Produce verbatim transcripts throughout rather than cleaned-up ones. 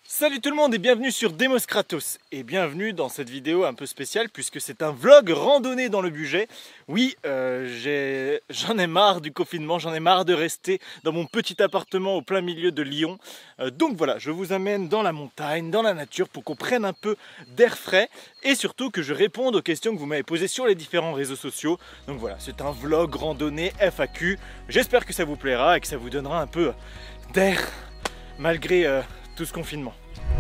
Salut tout le monde et bienvenue sur Demos Kratos. Et bienvenue dans cette vidéo un peu spéciale puisque c'est un vlog randonnée dans le budget. Oui, euh, j'en ai, ai marre du confinement, j'en ai marre de rester dans mon petit appartement au plein milieu de Lyon. Euh, donc voilà, je vous amène dans la montagne, dans la nature pour qu'on prenne un peu d'air frais et surtout que je réponde aux questions que vous m'avez posées sur les différents réseaux sociaux. Donc voilà, c'est un vlog randonnée F A Q. J'espère que ça vous plaira et que ça vous donnera un peu d'air malgré euh, tout ce confinement.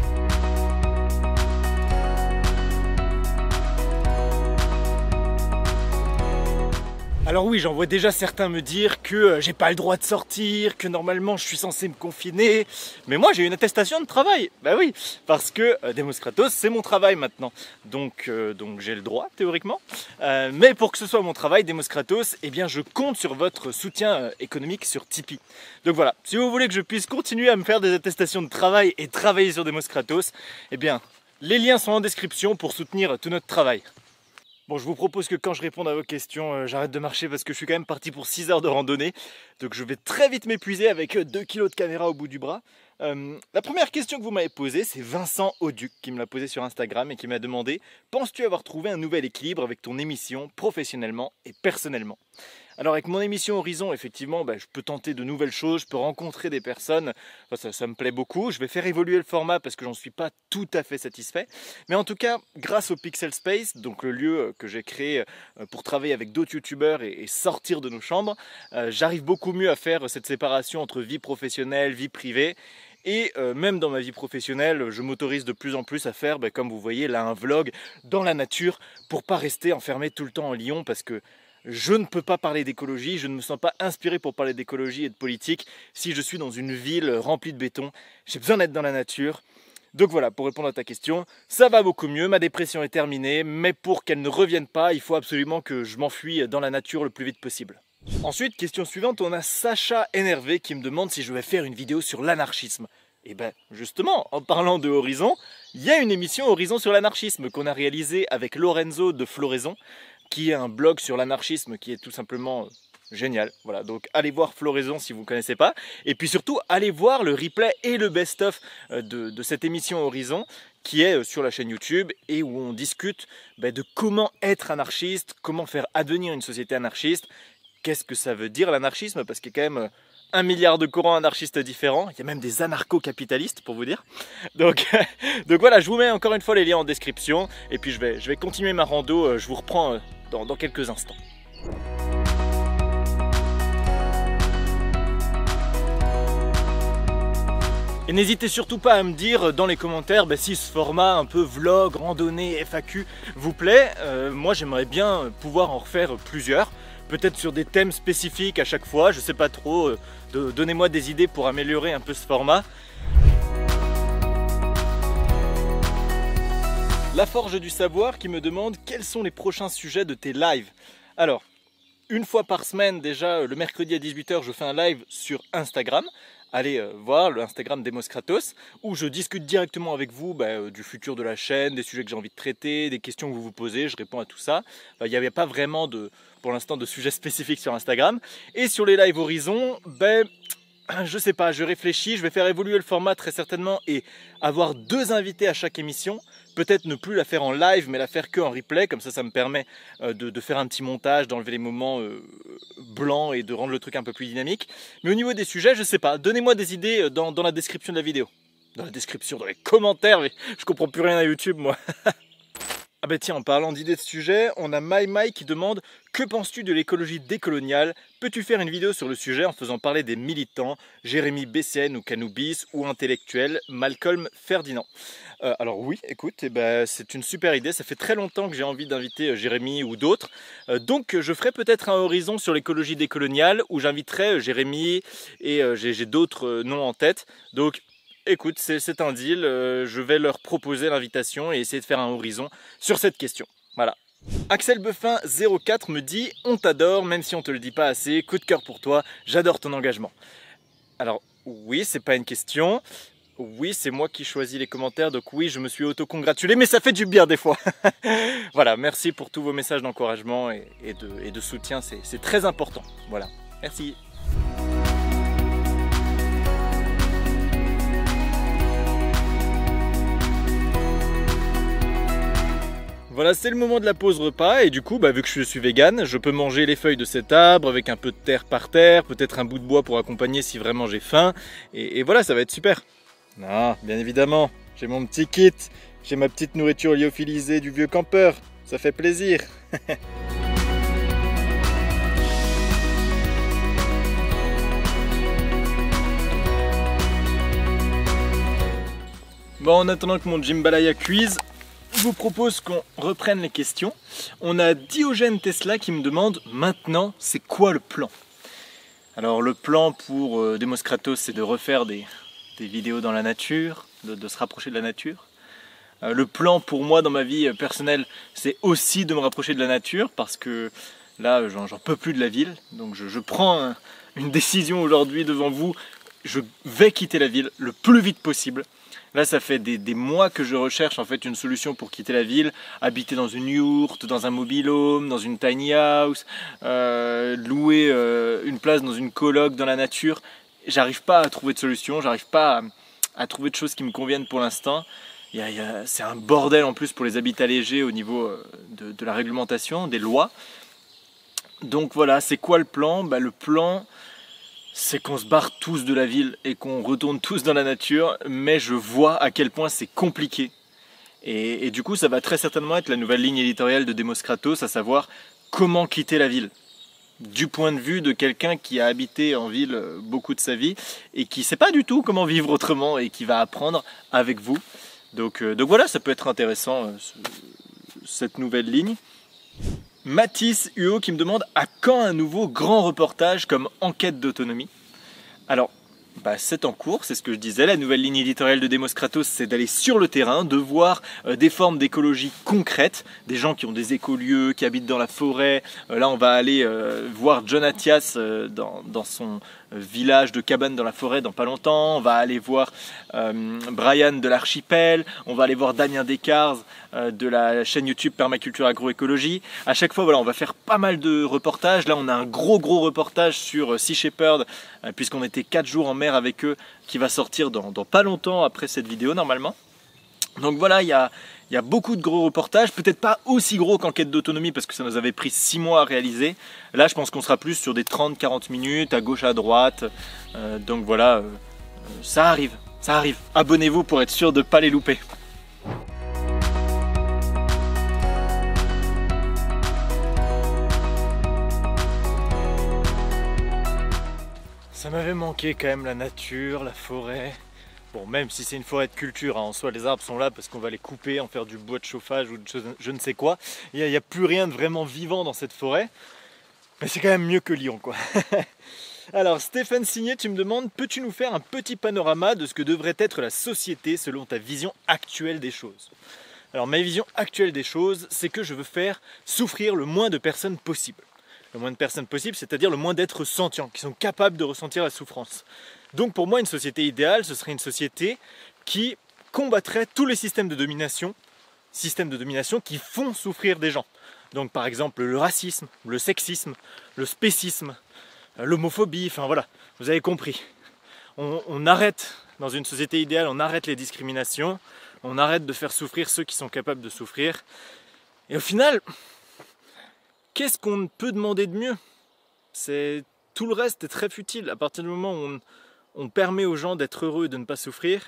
Alors oui, j'en vois déjà certains me dire que euh, j'ai pas le droit de sortir, que normalement je suis censé me confiner. Mais moi j'ai une attestation de travail. Bah oui, parce que euh, Demos Kratos c'est mon travail maintenant. Donc, euh, donc j'ai le droit théoriquement. Euh, mais pour que ce soit mon travail, Demos Kratos, eh bien je compte sur votre soutien euh, économique sur Tipeee. Donc voilà, si vous voulez que je puisse continuer à me faire des attestations de travail et travailler sur Demos Kratos, eh bien les liens sont en description pour soutenir tout notre travail. Bon, je vous propose que quand je réponde à vos questions, euh, j'arrête de marcher parce que je suis quand même parti pour six heures de randonnée. Donc je vais très vite m'épuiser avec deux kilos de caméra au bout du bras. Euh, la première question que vous m'avez posée, c'est Vincent Auduc qui me l'a posée sur Instagram et qui m'a demandé « Penses-tu avoir trouvé un nouvel équilibre avec ton émission professionnellement et personnellement ?» Alors avec mon émission Horizon, effectivement, bah, je peux tenter de nouvelles choses, je peux rencontrer des personnes, enfin, ça, ça me plaît beaucoup. Je vais faire évoluer le format parce que j'en suis pas tout à fait satisfait. Mais en tout cas, grâce au Pixel Space, donc le lieu que j'ai créé pour travailler avec d'autres youtubeurs et, et sortir de nos chambres, euh, j'arrive beaucoup mieux à faire cette séparation entre vie professionnelle, vie privée. Et euh, même dans ma vie professionnelle, je m'autorise de plus en plus à faire, bah, comme vous voyez là, un vlog dans la nature pour pas rester enfermé tout le temps en Lyon parce que je ne peux pas parler d'écologie, je ne me sens pas inspiré pour parler d'écologie et de politique si je suis dans une ville remplie de béton. J'ai besoin d'être dans la nature. Donc voilà, pour répondre à ta question, ça va beaucoup mieux, ma dépression est terminée, mais pour qu'elle ne revienne pas, il faut absolument que je m'enfuis dans la nature le plus vite possible. Ensuite, question suivante, on a Sacha énervé qui me demande si je vais faire une vidéo sur l'anarchisme. Et bien justement, en parlant de Horizon, il y a une émission Horizon sur l'anarchisme qu'on a réalisée avec Lorenzo de Floraison, qui est un blog sur l'anarchisme qui est tout simplement génial. Voilà, donc allez voir Floraison si vous ne connaissez pas. Et puis surtout, allez voir le replay et le best-of de, de cette émission Horizon qui est sur la chaîne YouTube et où on discute ben, de comment être anarchiste, comment faire advenir une société anarchiste. Qu'est-ce que ça veut dire l'anarchisme? Parce qu'il y a quand même un milliard de courants anarchistes différents. Il y a même des anarcho-capitalistes pour vous dire. Donc, donc voilà, je vous mets encore une fois les liens en description. Et puis je vais, je vais continuer ma rando. Je vous reprends dans, dans quelques instants. Et n'hésitez surtout pas à me dire dans les commentaires bah, si ce format un peu vlog, randonnée, F A Q vous plaît. Euh, moi j'aimerais bien pouvoir en refaire plusieurs. Peut-être sur des thèmes spécifiques à chaque fois, je sais pas trop. De, donnez-moi des idées pour améliorer un peu ce format. La Forge du Savoir qui me demande quels sont les prochains sujets de tes lives. Alors, une fois par semaine déjà, le mercredi à dix-huit heures, je fais un live sur Instagram. Allez euh, voir le Instagram Demos Kratos où je discute directement avec vous bah, euh, du futur de la chaîne, des sujets que j'ai envie de traiter, des questions que vous vous posez, je réponds à tout ça. Il n'y avait pas vraiment de, pour l'instant de sujets spécifiques sur Instagram. Et sur les lives Horizon, ben, je sais pas, je réfléchis, je vais faire évoluer le format très certainement et avoir deux invités à chaque émission. Peut-être ne plus la faire en live mais la faire que en replay, comme ça ça me permet euh, de, de faire un petit montage, d'enlever les moments euh, blancs et de rendre le truc un peu plus dynamique. Mais au niveau des sujets, je sais pas, donnez-moi des idées dans, dans la description de la vidéo. Dans la description, dans les commentaires, mais je comprends plus rien à YouTube moi. Ah bah tiens, en parlant d'idées de sujets, on a MyMy qui demande « Que penses-tu de l'écologie décoloniale? Peux-tu faire une vidéo sur le sujet en faisant parler des militants, Jérémy Bessène ou Canoubis ou intellectuels, Malcolm Ferdinand ?» euh, Alors oui, écoute, eh ben, c'est une super idée, ça fait très longtemps que j'ai envie d'inviter Jérémy ou d'autres. Euh, donc je ferai peut-être un Horizon sur l'écologie décoloniale où j'inviterai Jérémy et euh, j'ai d'autres euh, noms en tête. Donc écoute, c'est un deal, euh, je vais leur proposer l'invitation et essayer de faire un Horizon sur cette question. Voilà. Axel Buffin zéro quatre me dit « On t'adore, même si on te le dit pas assez, coup de cœur pour toi, j'adore ton engagement. » Alors oui, c'est pas une question. Oui, c'est moi qui choisis les commentaires, donc oui, je me suis auto-congratulé, mais ça fait du bien des fois. Voilà, merci pour tous vos messages d'encouragement et, et, de, et de soutien, c'est très important. Voilà, merci. Voilà, c'est le moment de la pause repas et du coup, bah, vu que je suis vegan, je peux manger les feuilles de cet arbre avec un peu de terre par terre, peut-être un bout de bois pour accompagner si vraiment j'ai faim. Et, et voilà, ça va être super. Non, bien évidemment, j'ai mon petit kit, j'ai ma petite nourriture lyophilisée du vieux campeur, ça fait plaisir. Bon, en attendant que mon jambalaya cuise, je vous propose qu'on reprenne les questions. On a Diogène Tesla qui me demande maintenant, c'est quoi le plan? Alors le plan pour euh, Demos Kratos, c'est de refaire des, des vidéos dans la nature, de, de se rapprocher de la nature. Euh, le plan pour moi dans ma vie personnelle, c'est aussi de me rapprocher de la nature parce que là, j'en peux plus de la ville. Donc je, je prends un, une décision aujourd'hui devant vous. Je vais quitter la ville le plus vite possible. Là, ça fait des, des mois que je recherche en fait une solution pour quitter la ville, habiter dans une yourte, dans un mobil-home, dans une tiny house, euh, louer euh, une place dans une coloc dans la nature. J'arrive pas à trouver de solution, j'arrive pas à, à trouver de choses qui me conviennent pour l'instant. C'est un bordel en plus pour les habitats légers au niveau de, de la réglementation, des lois. Donc voilà, c'est quoi le plan? Bah, le plan, c'est qu'on se barre tous de la ville et qu'on retourne tous dans la nature, mais je vois à quel point c'est compliqué. Et, et du coup, ça va très certainement être la nouvelle ligne éditoriale de Demos Kratos, à savoir comment quitter la ville. Du point de vue de quelqu'un qui a habité en ville beaucoup de sa vie et qui ne sait pas du tout comment vivre autrement et qui va apprendre avec vous. Donc, euh, donc voilà, ça peut être intéressant, euh, ce, cette nouvelle ligne. Mathis Huot qui me demande à quand un nouveau grand reportage comme Enquête d'autonomie. Alors, bah, c'est en cours, c'est ce que je disais, la nouvelle ligne éditoriale de Demos Kratos, c'est d'aller sur le terrain, de voir euh, des formes d'écologie concrètes, des gens qui ont des écolieux, qui habitent dans la forêt. Euh, là, on va aller euh, voir John Athias euh, dans, dans son village de cabane dans la forêt dans pas longtemps. On va aller voir euh, Brian de l'Archipel, on va aller voir Damien Descartes euh, de la chaîne YouTube Permaculture Agroécologie. À chaque fois, voilà, on va faire pas mal de reportages. Là, on a un gros gros reportage sur euh, Sea Shepherd, euh, puisqu'on était quatre jours en mer avec eux, qui va sortir dans, dans pas longtemps après cette vidéo normalement. Donc voilà, il y a, y a beaucoup de gros reportages, peut-être pas aussi gros qu'Enquête d'autonomie parce que ça nous avait pris six mois à réaliser. Là, je pense qu'on sera plus sur des trente à quarante minutes, à gauche, à droite. Euh, donc voilà, euh, ça arrive, ça arrive. Abonnez-vous pour être sûr de ne pas les louper. Ça m'avait manqué quand même la nature, la forêt. Bon, même si c'est une forêt de culture, hein, en soi les arbres sont là parce qu'on va les couper, en faire du bois de chauffage ou de chose, je ne sais quoi. Il n'y a, a plus rien de vraiment vivant dans cette forêt. Mais c'est quand même mieux que Lyon, quoi. Alors Stéphane Signé, tu me demandes, peux-tu nous faire un petit panorama de ce que devrait être la société selon ta vision actuelle des choses? Alors ma vision actuelle des choses, c'est que je veux faire souffrir le moins de personnes possible. Le moins de personnes possible, c'est-à-dire le moins d'êtres sentients, qui sont capables de ressentir la souffrance. Donc pour moi, une société idéale, ce serait une société qui combattrait tous les systèmes de domination, systèmes de domination qui font souffrir des gens. Donc par exemple le racisme, le sexisme, le spécisme, l'homophobie, enfin voilà, vous avez compris. On, on arrête, dans une société idéale, on arrête les discriminations, on arrête de faire souffrir ceux qui sont capables de souffrir. Et au final, qu'est-ce qu'on peut demander de mieux? C'est tout le reste est très futile. À partir du moment où on, on permet aux gens d'être heureux et de ne pas souffrir,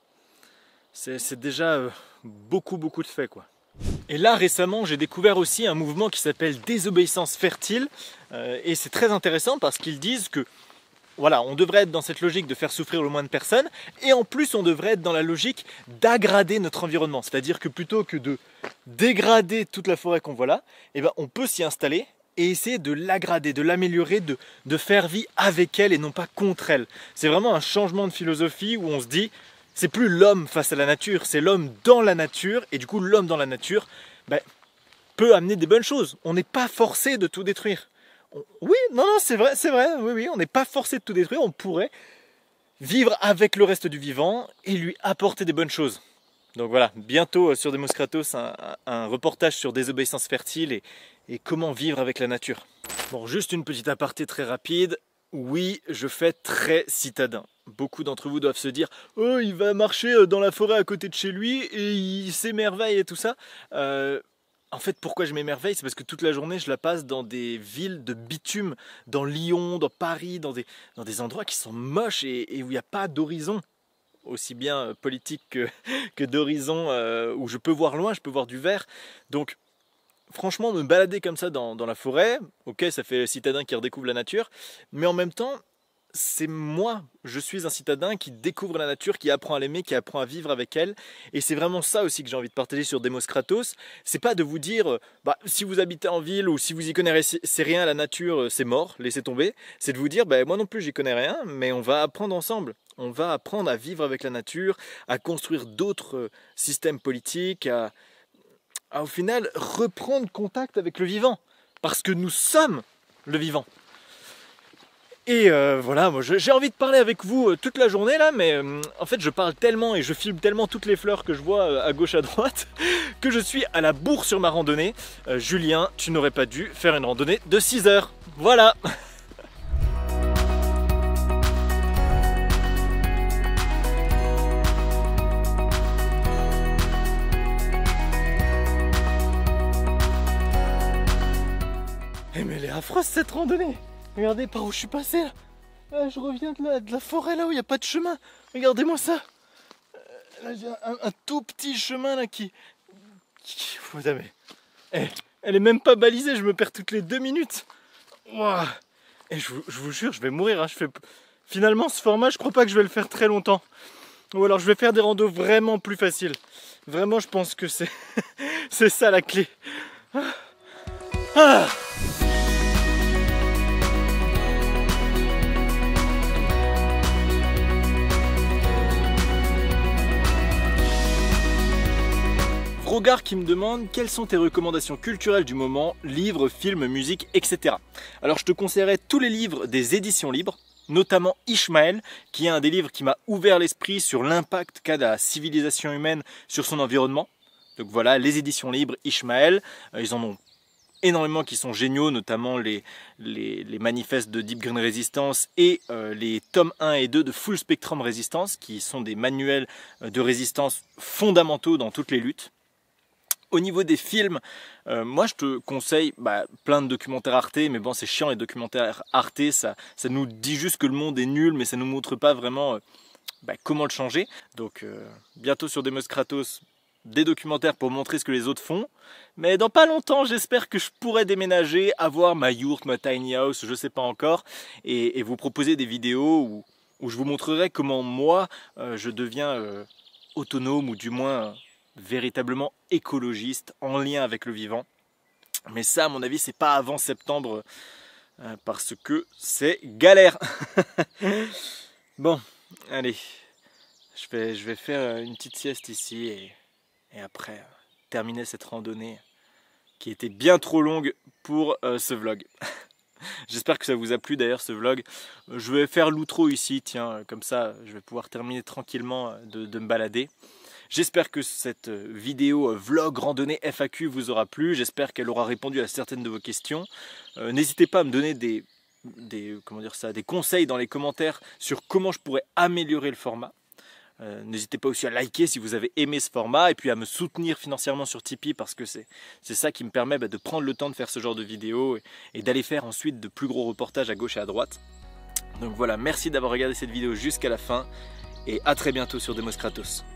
c'est déjà euh, beaucoup beaucoup de fait, quoi. Et là récemment j'ai découvert aussi un mouvement qui s'appelle Désobéissance fertile euh, et c'est très intéressant parce qu'ils disent que voilà, on devrait être dans cette logique de faire souffrir le moins de personnes et en plus on devrait être dans la logique d'aggrader notre environnement, c'est à dire que plutôt que de dégrader toute la forêt qu'on voit là, eh ben, on peut s'y installer et essayer de l'aggrader, de l'améliorer, de, de faire vie avec elle et non pas contre elle. C'est vraiment un changement de philosophie où on se dit c'est plus l'homme face à la nature, c'est l'homme dans la nature, et du coup l'homme dans la nature ben, peut amener des bonnes choses. On n'est pas forcé de tout détruire. On... Oui, non, non, c'est vrai, c'est vrai, oui, oui, on n'est pas forcé de tout détruire, on pourrait vivre avec le reste du vivant et lui apporter des bonnes choses. Donc voilà, bientôt sur Demos Kratos, un, un reportage sur désobéissance fertile et, et comment vivre avec la nature. Bon, juste une petite aparté très rapide. Oui, je fais très citadin. Beaucoup d'entre vous doivent se dire « Oh, il va marcher dans la forêt à côté de chez lui et il s'émerveille et tout ça. Euh, » en fait, pourquoi je m'émerveille, c'est parce que toute la journée, je la passe dans des villes de bitume, dans Lyon, dans Paris, dans des, dans des endroits qui sont moches et, et où il n'y a pas d'horizon, aussi bien politique que, que d'horizon, euh, où je peux voir loin, je peux voir du vert. Donc, franchement, me balader comme ça dans, dans la forêt, ok, ça fait citadin qui redécouvre la nature, mais en même temps, c'est moi, je suis un citadin qui découvre la nature, qui apprend à l'aimer, qui apprend à vivre avec elle. Et c'est vraiment ça aussi que j'ai envie de partager sur Demos Kratos. C'est pas de vous dire, bah, si vous habitez en ville ou si vous y connaissez rien, la nature, c'est mort, laissez tomber. C'est de vous dire, bah, moi non plus j'y connais rien, mais on va apprendre ensemble. On va apprendre à vivre avec la nature, à construire d'autres systèmes politiques, à, à au final reprendre contact avec le vivant. Parce que nous sommes le vivant. Et euh, voilà, moi j'ai envie de parler avec vous euh, toute la journée là, mais euh, en fait je parle tellement et je filme tellement toutes les fleurs que je vois euh, à gauche à droite que je suis à la bourre sur ma randonnée. Euh, Julien, tu n'aurais pas dû faire une randonnée de six heures. Voilà. Eh mais elle est affreuse cette randonnée. Regardez par où je suis passé là. Là je reviens de la, de la forêt là où il n'y a pas de chemin. Regardez-moi ça. Là j'ai un, un tout petit chemin là qui... qui vous savez, elle, elle est même pas balisée, je me perds toutes les deux minutes. Wow. Et je vous, je vous jure, je vais mourir. Hein. Je fais... Finalement ce format, je crois pas que je vais le faire très longtemps. Ou alors je vais faire des randos vraiment plus faciles. Vraiment je pense que c'est c'est ça la clé. Ah. Ah. Rogar qui me demande quelles sont tes recommandations culturelles du moment, livres, films, musique, et cetera. Alors je te conseillerais tous les livres des éditions libres, notamment Ishmael, qui est un des livres qui m'a ouvert l'esprit sur l'impact qu'a la civilisation humaine sur son environnement. Donc voilà, les éditions libres, Ishmael, ils en ont énormément qui sont géniaux, notamment les, les, les manifestes de Deep Green Resistance et euh, les tomes un et deux de Full Spectrum Resistance, qui sont des manuels de résistance fondamentaux dans toutes les luttes. Au niveau des films, euh, moi je te conseille bah, plein de documentaires Arte, mais bon c'est chiant les documentaires Arte, ça, ça nous dit juste que le monde est nul, mais ça ne nous montre pas vraiment euh, bah, comment le changer. Donc euh, bientôt sur Demos Kratos, des documentaires pour montrer ce que les autres font. Mais dans pas longtemps, j'espère que je pourrai déménager, avoir ma yourte, ma tiny house, je sais pas encore, et, et vous proposer des vidéos où, où je vous montrerai comment moi euh, je deviens euh, autonome, ou du moins... Euh, véritablement écologiste, en lien avec le vivant. Mais ça, à mon avis, c'est pas avant septembre, euh, parce que c'est galère. Bon, allez, je vais, je vais faire une petite sieste ici, et, et après, euh, terminer cette randonnée qui était bien trop longue pour euh, ce vlog. J'espère que ça vous a plu d'ailleurs ce vlog. Je vais faire l'outro ici, tiens, comme ça, je vais pouvoir terminer tranquillement de, de me balader. J'espère que cette vidéo vlog randonnée F A Q vous aura plu, j'espère qu'elle aura répondu à certaines de vos questions. Euh, N'hésitez pas à me donner des, des, comment dire ça, des conseils dans les commentaires sur comment je pourrais améliorer le format. Euh, N'hésitez pas aussi à liker si vous avez aimé ce format, et puis à me soutenir financièrement sur Tipeee, parce que c'est ça qui me permet bah, de prendre le temps de faire ce genre de vidéos et, et d'aller faire ensuite de plus gros reportages à gauche et à droite. Donc voilà, merci d'avoir regardé cette vidéo jusqu'à la fin, et à très bientôt sur Demos Kratos.